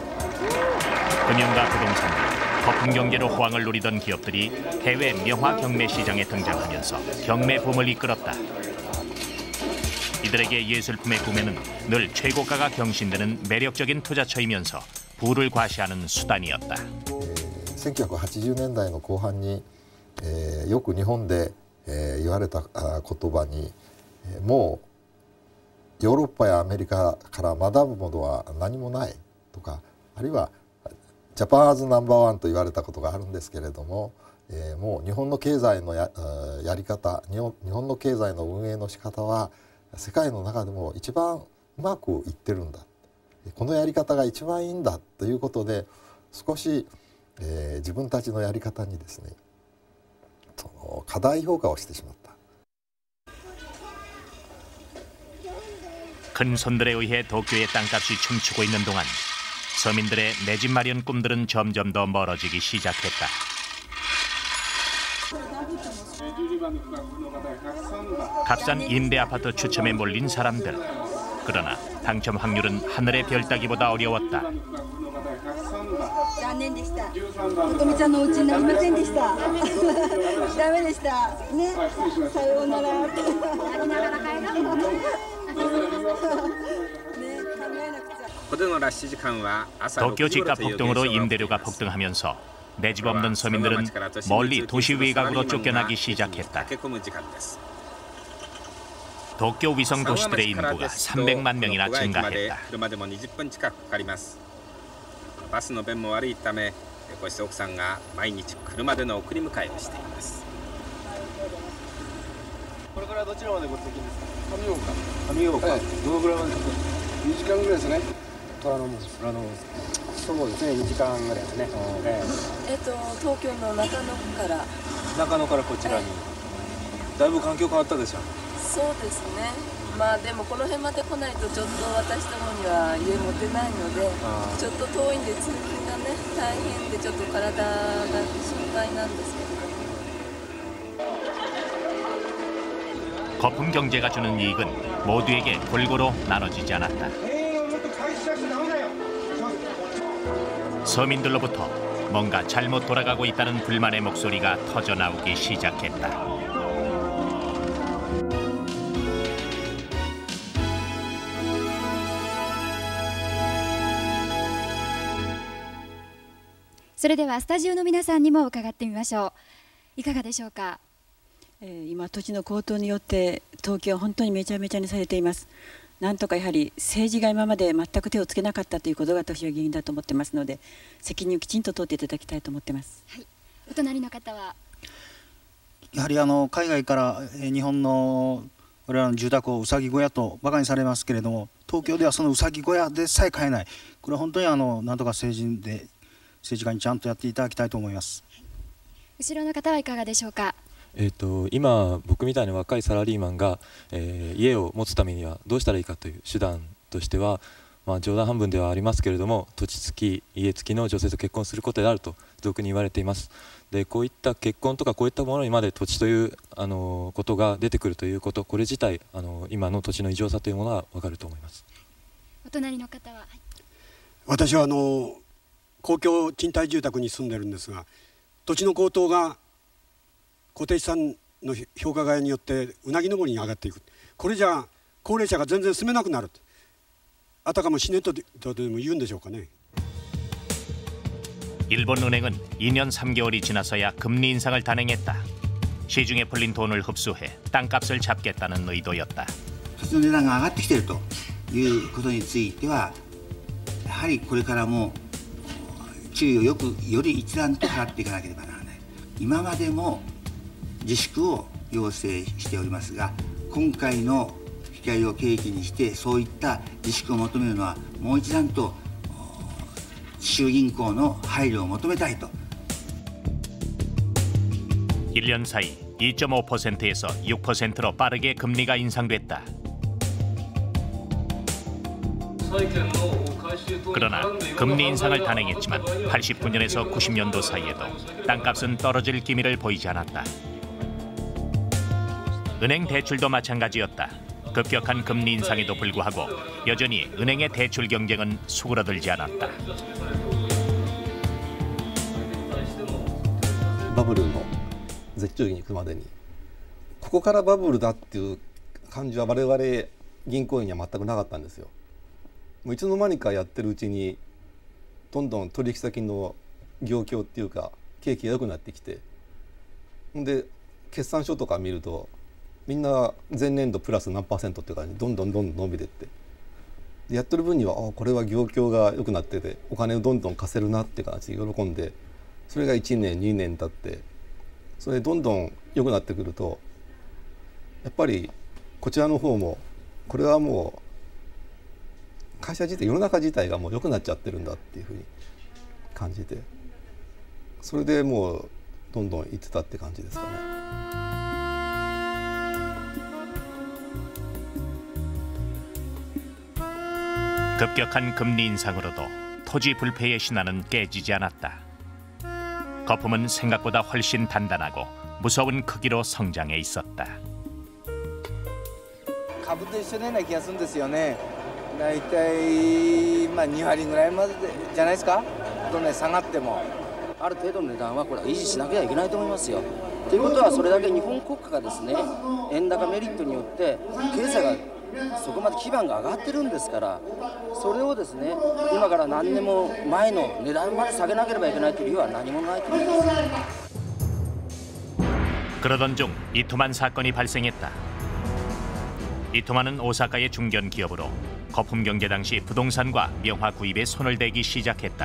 금융과 부동산 등 거품 경제로 호황을 누리던 기업들이 해외 명화 경매 시장에 등장하면서 경매 붐을 이끌었다. 이들에게 예술품의 구매는 늘 최고가가 경신되는 매력적인 투자처이면서 부를 과시하는 수단이었다. せんきゅうひゃくはちじゅうねんだいの後半に、えー、よく日本で、えー、言われた言葉に、えー、もうヨーロッパやアメリカから学ぶものは何もないとか、あるいはジャパンアズナンバーワンと言われたことがあるんですけれども、えー、もう日本の経済の や, やり方日本、日本の経済の運営の仕方は世界の中でも一番うまくいってるんだ、このやり方が一番いいんだということで少し、えー、自分たちのやり方にですねその過大評価をしてしまった。 큰 손들에 의해 도쿄의 땅값이 춤추고 있는 동안 서민들의 내 집 마련 꿈들은 점점 더 멀어지기 시작했다. 값싼 임대 아파트 추첨에 몰린 사람들. 그러나 당첨 확률은 하늘의 별 따기보다 어려웠다. 残念でした。ことみちゃんのお家になりませんでした。ダメでした。ね。さようなら。泣きながら帰ろう。 도쿄 집값 폭등으로 임대료가 폭등하면서 내 집 없는 서민들은 멀리 도시 외곽으로 쫓겨나기 시작했다. 도쿄 위성 도시들의 인구가 삼백만 명이나 증가했다. バスの便も悪いため、こうして奥さんが毎日車での送り迎えをしています。これからどちらまでご通勤ですか？上岡。上岡。どのぐらいまで？にじかんぐらいですね。虎ノ門。虎ノ門。そうですね、にじかんぐらいですね。 えっと東京の中野から。 中野からこちらに。だいぶ環境変わったでしょ。 そうですね。 まあでもこの辺まで来ないとちょっと私どもには家持てないのでちょっと遠いんで通勤がね大変でちょっと体が心配なんですけど 거품 경제가 주는 이익은 모두에게 골고루 나눠지지 않았다. 서민들로부터 뭔가 잘못 돌아가고 있다는 불만의 목소리가 터져나오기 시작했다. それではスタジオの皆さんにも伺ってみましょう。いかがでしょうか。 えー、今土地の高騰によって東京は本当にめちゃめちゃにされています。なんとかやはり政治が今まで全く手をつけなかったということが私は原因だと思ってますので、責任をきちんと取っていただきたいと思ってます。 はい、お隣の方はやはりあの海外から日本の我々の住宅をうさぎ小屋とバカにされますけれども、東京ではそのうさぎ小屋でさえ買えない。これは本当にあのなんとか政治で政治家にちゃんとやっていただきたいと思います。 後ろの方はいかがでしょうか。 えーと今僕みたいな若いサラリーマンが、えー、家を持つためにはどうしたらいいかという手段としては、まあ、冗談半分ではありますけれども土地付き家付きの女性と結婚することであると俗に言われています。でこういった結婚とかこういったものにまで土地というあのことが出てくるということ、これ自体あの今の土地の異常さというものは分かると思います。 お隣の方は、はい、 私はあの公共賃貸住宅に住んでるんですが、土地の高騰が固定資産の評価外によってうなぎ登りに上がっていく。これじゃ高齢者が全然住めなくなる。あたかも死ねとでも言うんでしょうかね。 일본은행은 이 년 삼 개월이 지나서야 금리 인상을 단행했다. 시중에 풀린 돈을 흡수해 땅값을 잡겠다는 의도였다. 土地の値段が上がってきているということについては、やはりこれからも注意をよくより一段と払っていかなければならない。今までも自粛を要請しておりますが、今回の引き上げを契機にしてそういった自粛を求めるのはもう一段と中銀行の配慮を求めたいと。 일 년 사이 이 점 오 퍼센트에서 육 퍼센트로 빠르게 금리가 인상됐다. 그러나 금리 인상을 단행했지만 팔십구 년에서 구십 년도 사이에도 땅값은 떨어질 기미를 보이지 않았다. 은행 대출도 마찬가지였다. 급격한 금리 인상에도 불구하고 여전히 은행의 대출 경쟁은 수그러들지 않았다. バブルの絶頂期に来るまでにここからバブルだっていう感じは我々銀行員には全くなかったんですよ。もういつの間にかやってるうちにどんどん取引先の業況っていうか景気が良くなってきて、で決算書とか見るとみんな前年度プラス何パーセントっていう感じでどんどんどんどん伸びてって、でやってる分にはあこれは業況が良くなっててお金をどんどん貸せるなっていう形で喜んで、それがいちねんにねん経ってそれでどんどん良くなってくるとやっぱりこちらの方もこれはもう会社自体世の中自体がもう良くなっちゃってるんだっていうふうに感じて、それでもうどんどん行ってたって感じですかね。 급격한 금리 인상으로도 토지 불패의 신화는 깨지지 않았다. 거품은 생각보다 훨씬 단단하고 무서운 크기로 성장해 있었다. 株と一緒のような気がするんですよね。だいたいまあに割ぐらいまでじゃないですか。どんなに下がってもある程度の値段はこれは維持しなきゃいけないと思いますよ。ということはそれだけ日本国家がですね、円高メリットによって経済がそこまで基盤が上がってるんですから、それをですね今から何年も前の値段まで下げなければいけないという理由は何もないと思います。 그러던 중 이토만 사건이 발생했다. 이토만은 오사카의 중견 기업으로 거품 경제 당시 부동산과 명화 구입에 손을 대기 시작했다.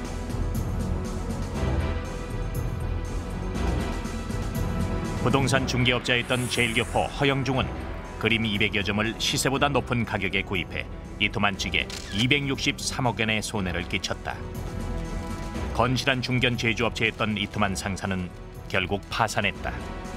부동산 중개업자였던 제일교포 허영중은 그림 이백여 점을 시세보다 높은 가격에 구입해 이토만 측에 이백육십삼억 원의 손해를 끼쳤다. 건실한 중견 제조업체였던 이토만 상사는 결국 파산했다.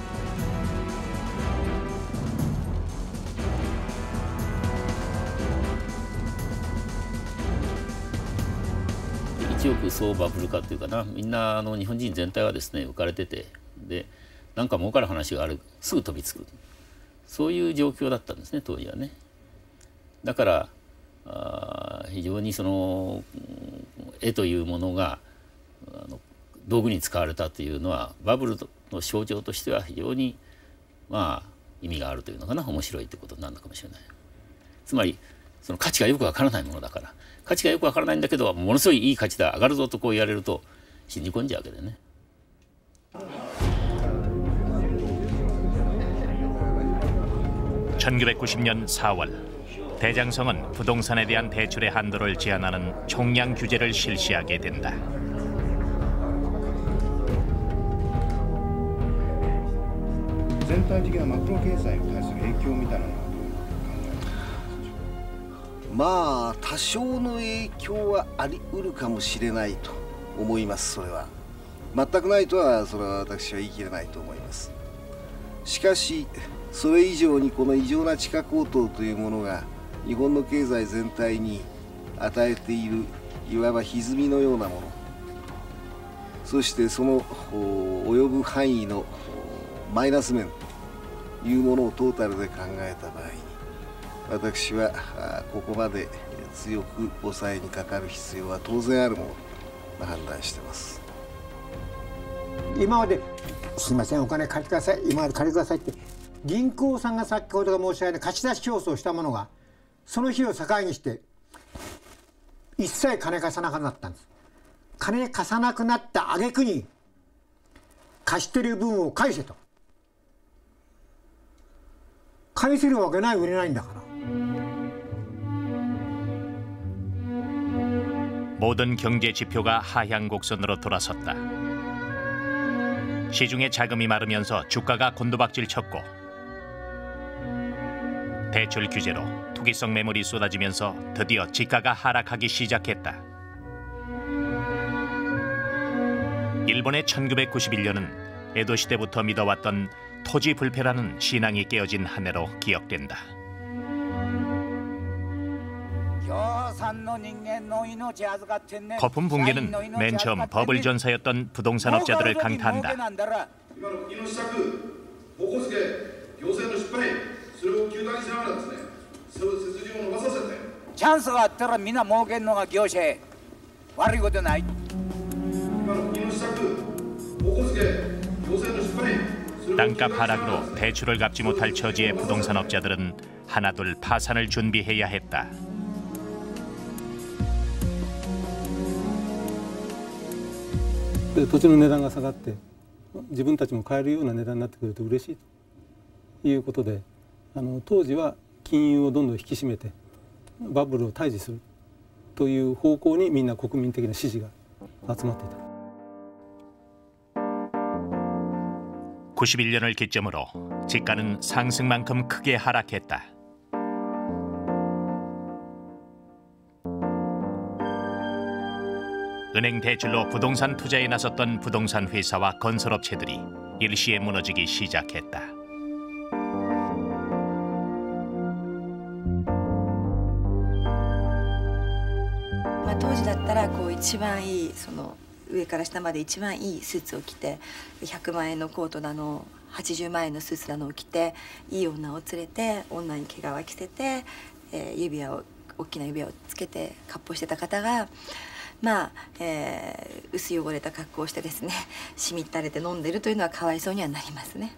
일億総バブル化というかな、みんなあの日本人全体がですね浮かれてて、でなんか儲かる話があるすぐ飛びつく、そういう状況だったんですね当時はね。だからあ非常にその絵というものがあの道具に使われたというのはバブルの象徴としては非常にまあ意味があるというのかな、面白いということになるのかもしれない。つまりその価値がよくわからないものだから、価値がよくわからないんだけどものすごいいい価値だ上がるぞとこう言われると信じ込んじゃうわけでね。 천구백구십 년 사월 대장성은 부동산에 대한 대출의 한도를 제한하는 총량 규제를 실시하게 된다. 전체적인 마크로 경제에 대한 영향みたいなのはまあ多少の影響はあり得るかもしれないと思います。それは全くないとはそれは私は言い切れないと思います。しかしそれ以上にこの異常な地価高騰というものが日本の経済全体に与えているいわば歪みのようなもの、そしてその及ぶ範囲のマイナス面というものをトータルで考えた場合に、私はここまで強く抑えにかかる必要は当然あるものと判断しています。 今まですみませんお金借りてください、今まで借りてくださいって銀行さんが先ほど申し上げた貸し出し競争したものがその日を境にして一切金貸さなくなったんです。金貸さなくなった挙句に貸してる分を返せと。返せるわけない売れないんだから。 모든 경제 지표가 하향 곡선으로 돌아섰다. 시중에 자금이 마르면서 주가가 곤두박질 쳤고 대출 규제로 투기성 매물이 쏟아지면서 드디어 지가가 하락하기 시작했다. 일본의 천구백구십일 년은 에도 시대부터 믿어왔던 토지 불패라는 신앙이 깨어진 한 해로 기억된다. 거품 붕괴는 맨 처음 버블 전사였던 부동산업자들을 강타한다. 찬스가 왔더라 미나 모겠노가 교세悪いことない. 땅값 하락으로 대출을 갚지 못할 처지의 부동산업자들은 하나둘 파산을 준비해야 했다. 土地の値段が下がって自分たちも買えるような値段になってくると嬉しいということで、あの当時は金融をどんどん引き締めてバブルを退治するという方向にみんな国民的な支持が集まっていた。 구십일 년을 기점으로 지가는 상승만큼 크게 하락했다. 은행 대출로 부동산 투자에 나섰던 부동산 회사와 건설업체들이 일시에 무너지기 시작했다. まあ当時だったらこう一番いいその上から下まで一番いいスーツを着てひゃくまんえんのコートだのはちじゅうまんえんのスーツだのを着ていい女を連れて女に毛皮着せて、えー、指輪を大きな指輪をつけて割烹してた方がまあ、えー、薄汚れた格好をしてですねしみったれて飲んでるというのはかわいそうにはなりますね。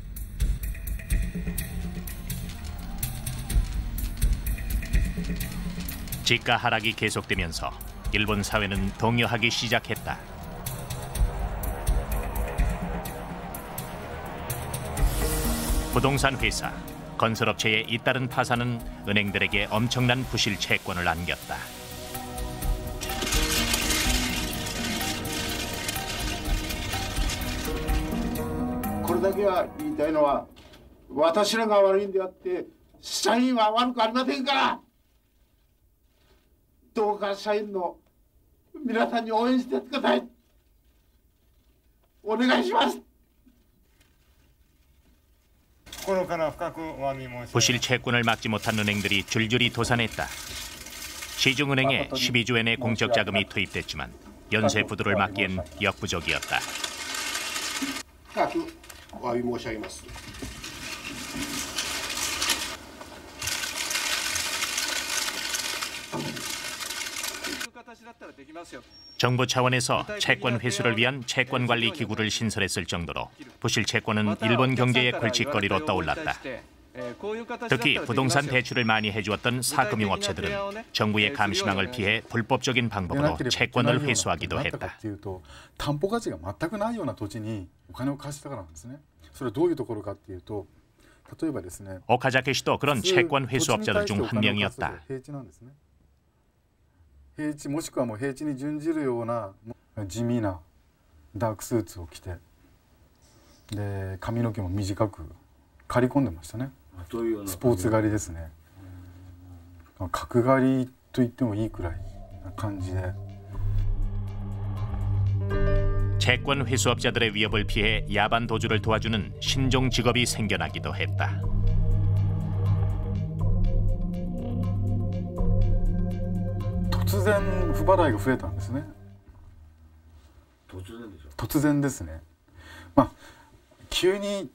지가 하락이 계속되면서 일본 사회는 동요하기 시작했다. 부동산 회사, 건설업체의 잇따른 파산은 은행들에게 엄청난 부실 채권을 안겼다. これだけは言いたいのは私らが悪いんであって社員は悪くありませんから。 どうか社員の皆さんに応援してください。お願いします。 부실 채권을 막지 못한 은행들이 줄줄이 도산했다. 시중은행에 십이 조 엔의 공적 자금이 투입됐지만 연쇄 부도를 막기엔 역부족이었다. 深くお詫び申し上げます。 정부 차원에서 채권 회수를 위한 채권관리 기구를 신설했을 정도로 부실 채권은 일본 경제의 골칫거리로 떠올랐다. 특히 부동산 대출을 많이 해주었던 사금융업체들은 정부의 감시망을 피해 불법적인 방법으로 채권을 회수하기도 했다. 担保価値が全くないような土地にお金を貸したからなんですね。それはどういうところかっていうと、例えばですね。 오카자키 씨도 그런 채권 회수업자들 중 한 명이었다. 平地もしくはもう平地に準じるような地味なダークスーツを着てで髪の毛も短く刈り込んでましたね。スポーツ狩りですね。角刈りと言ってもいいくらいな感じで。 채권 회수업자들의 위협을 피해 야반 도주를 도와주는 신종 직업이 생겨나기도 했다. 突然不払いが増えたんですね。 突然でしょ。 突然ですね。まあ急に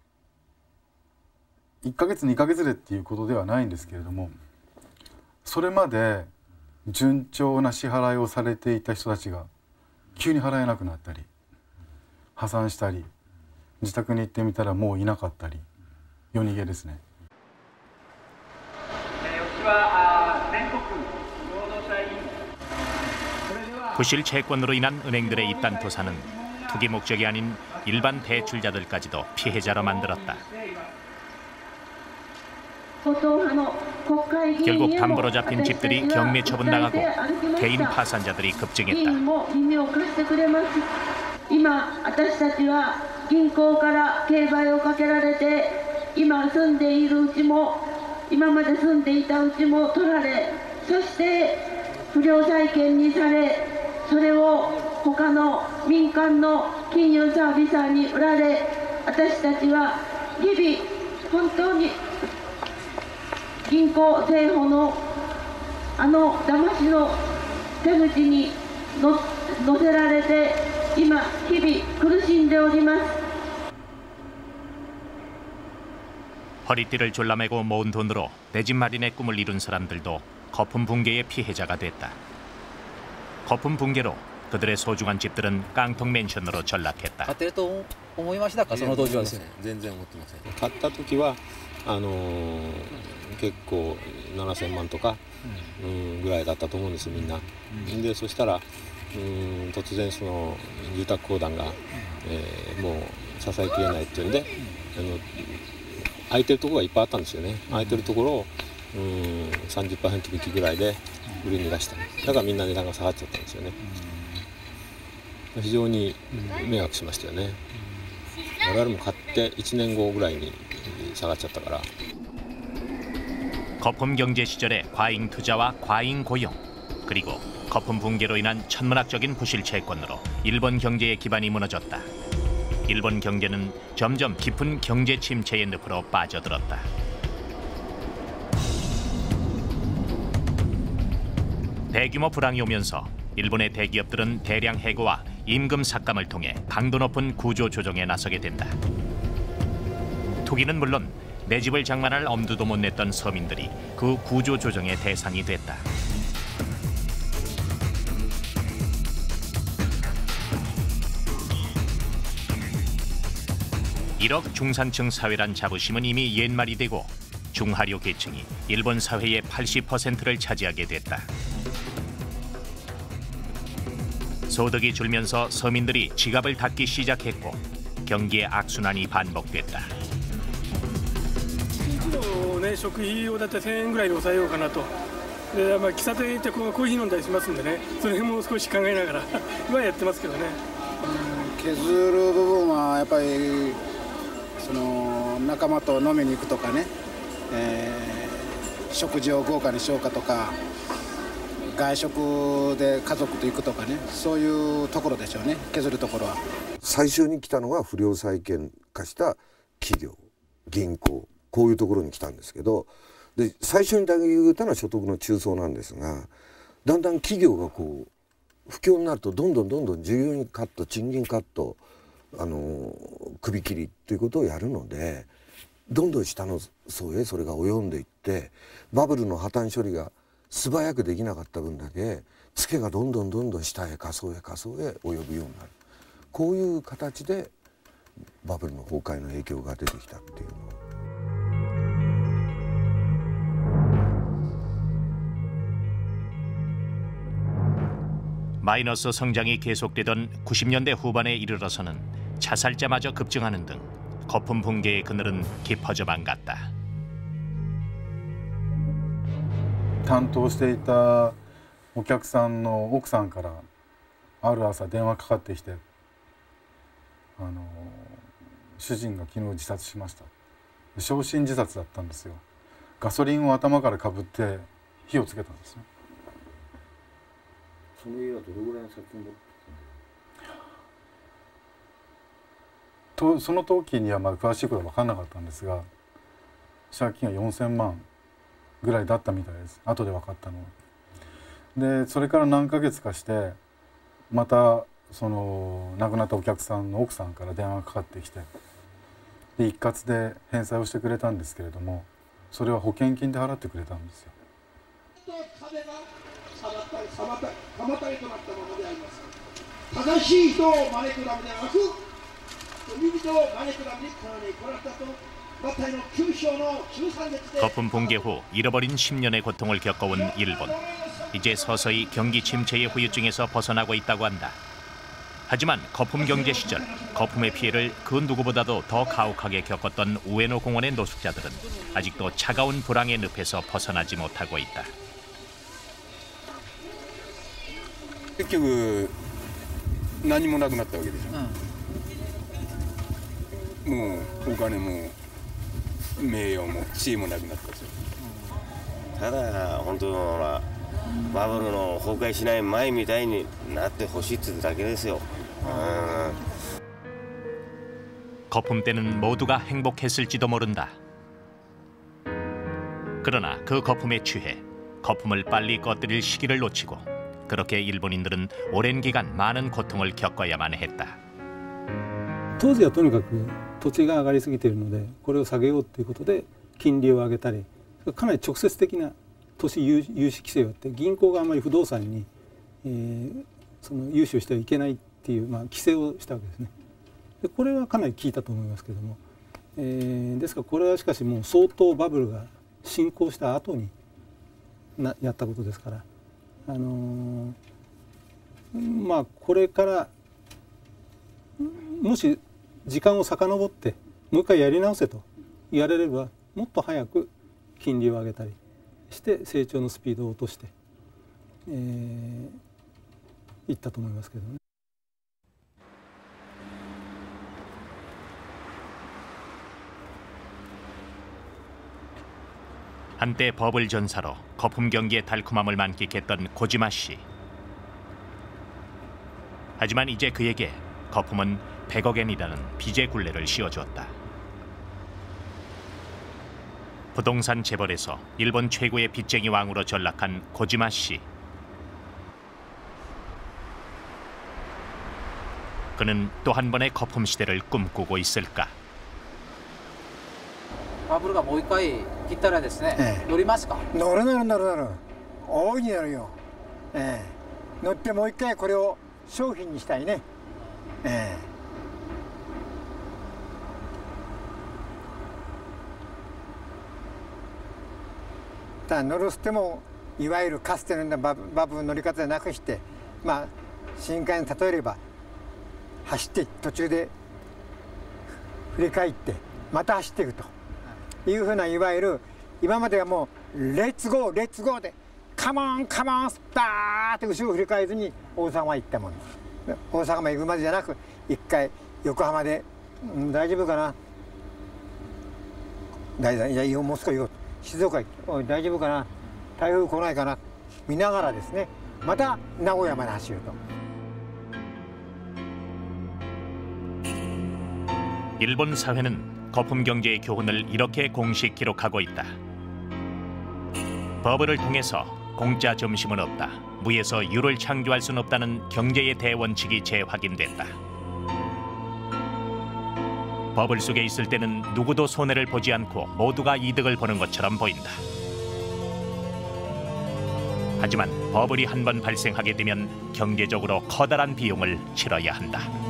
いっかげつにかげつでっていうことではないんですけれども、それまで順調な支払いをされていた人たちが急に払えなくなったり、破産したり、自宅に行ってみたらもういなかったり、夜逃げですね。 うちは全国 부실 채권으로 인한 은행들의 이딴 도산은 투기 목적이 아닌 일반 대출자들까지도 피해자로 만들었다. 결국 담보로 잡힌 집들이 경매 처분당하고 개인 파산자들이 급증했다. 今私たちは銀行から競売をかけられて今住んでいるうちも今まで住んでいたうちも取られそして不良債権にされ それを他の民間の金融サービスに売られ私たちは日々本当に銀行政府のあの騙しの手口に乗せられて今日々苦しんでおります。 허리띠를 졸라매고 모은 돈으로 내 집 마련의 꿈을 이룬 사람들도 거품 붕괴의 피해자가 됐다. 거품 붕괴로 그들의 소중한 집들은 깡통 맨션으로 전락했다. 買ってると思いましたかその当時はですね。 全然思ってません。買った時はあのー、結構ななせんまんとか、うん、ぐらいだったと思うんですみんな。うん、でそしたらうん突然その住宅公団が、えー、もう支えきれないっていうんで、あの空いてるところがいっぱいあったんですよね。空いてるところをうん さんじゅっパーセント 引きぐらいで売りに出した。だからみんな値段が下がっちゃったんですよね。非常に迷惑しましたよね。我々も買っていちねんごぐらいに下がっちゃったから。 거품 경제 시절의 과잉 투자와 과잉 고용 그리고 거품 붕괴로 인한 천문학적인 부실 채권으로 일본 경제의 기반이 무너졌다. 일본 경제는 점점 깊은 경제 침체의 늪으로 빠져들었다. 대규모 불황이 오면서 일본의 대기업들은 대량 해고와 임금 삭감을 통해 강도 높은 구조 조정에 나서게 된다. 투기는 물론 내 집을 장만할 엄두도 못 냈던 서민들이 그 구조 조정의 대상이 됐다. 일억 중산층 사회란 자부심은 이미 옛말이 되고 중하류 계층이 일본 사회의 팔십 퍼센트를 차지하게 됐다. 소득이 줄면서 서민들이 지갑을 닫기 시작했고 경기의 악순환이 반복됐다. ね、食費をだってせんえんぐらいで抑えようかなと。で、まあ喫茶店行ってこうコーヒー飲んだりしますんでね、その辺も少し考えながら今やってますけどね。 削る部分はやっぱりその仲間と飲みに行くとかね、えー、食事を豪華にしようかとか、外食で家族と行くとかね、そういうところでしょうね、削るところは。 最初に来たのは不良債権化した企業、銀行、こういうところに来たんですけど、で最初に打撃を受けたのは所得の中層なんですが、だんだん企業がこう不況になるとどんどんどんどん従業員カット、賃金カット、あの首切りということをやるので、どんどん下の層へそれが及んでいって、バブルの破綻処理が素早くできなかった分だけツケがどんどんどんどん下へ下層へ下層へ及ぶようになる、こういう形でバブルの崩壊の影響が出てきたっていうの。 마이너스 성장이 계속되던 구십 년대 후반에 이르러서는 자살자마저 급증하는 등 거품 붕괴의 그늘은 깊어져만 갔다. 担当していたお客さんの奥さんからある朝電話かかってきて、あの主人が昨日自殺しました。焼身自殺だったんですよ。ガソリンを頭からかぶって火をつけたんですね。 その家はどれぐらいの借金持ってたんですか？とその時にはまだ詳しいことは分からなかったんですが、借金がよんせんまんぐらいだったみたいです。後で分かったのは。でそれから何ヶ月かしてまたその亡くなったお客さんの奥さんから電話がかかってきて、で一括で返済をしてくれたんですけれども、それは保険金で払ってくれたんですよ。 妨げとなったものであります。正しい人を招くためではなく、罪人を招くためにこの世に来られたとマタイのきゅう章のじゅうさん節で 거품 붕괴 후 잃어버린 십 년의 고통을 겪어온 일본. 이제 서서히 경기 침체의 후유증에서 벗어나고 있다고 한다. 하지만 거품 경제 시절 거품의 피해를 그 누구보다도 더 가혹하게 겪었던 우에노 공원의 노숙자들은 아직도 차가운 불황의 늪에서 벗어나지 못하고 있다. 結局何もなくなったわけでしょ、うん、もうお金も名誉も地位もなくなったですよ。 ただ本当ほらバブルの崩壊しない前みたいになってほしいってだけですよ。 거품 때는 모두가 행복했을지도 모른다. 그러나 그 거품에 취해 거품을 빨리 꺼뜨릴 시기를 놓치고 그렇게 일본인들은 오랜 기간 많은 고통을 겪어야만 했다. 当時はとにかく土地が上がりすぎているので、これを下げようということで金利を上げたり、かなり直接的な都市融資規制があって、銀行があまり不動産に、えー、その融資をしてはいけないっていう、まあ、規制をしたわけですね。でこれはかなり効いたと思いますけれども、えー、ですからこれはしかしもう相当バブルが進行した後になやったことですから。 あのー、まあこれからもし時間を遡ってもう一回やり直せと言われればもっと早く金利を上げたりして成長のスピードを落として、えー、いったと思いますけどね。 한때 버블 전사로 거품 경기의 달콤함을 만끽했던 고지마 씨. 하지만 이제 그에게 거품은 백억 엔이라는 빚의 굴레를 씌워주었다. 부동산 재벌에서 일본 최고의 빚쟁이 왕으로 전락한 고지마 씨. 그는 또 한 번의 거품 시대를 꿈꾸고 있을까? バブルがもう一回来たらですね、ええ、乗りますか？ 乗る乗る乗る乗る、大いに乗るよ、ええ、乗ってもう一回これを商品にしたいね、ええ、ただ乗るしてもいわゆるかつてのバブバブル乗り方じゃなくして、まあ深海に例えれば走って途中で振り返ってまた走っていくというふうないわゆる今まではもうレッツゴーレッツゴーでカモンカモンスパーって後ろを振り返ずに大阪行ったもんです。大阪まで行くまでじゃなく一回横浜で、うん、大丈夫かな、大丈夫、いやいいよもう少し行こう、静岡行っておい大丈夫かな、台風来ないかな見ながらですね、また名古屋まで走ると。 일본 사회는 거품 경제의 교훈을 이렇게 공식 기록하고 있다. 버블을 통해서 공짜 점심은 없다. 무에서 유를 창조할 수는 없다는 경제의 대원칙이 재확인됐다. 버블 속에 있을 때는 누구도 손해를 보지 않고 모두가 이득을 보는 것처럼 보인다. 하지만 버블이 한 번 발생하게 되면 경제적으로 커다란 비용을 치러야 한다.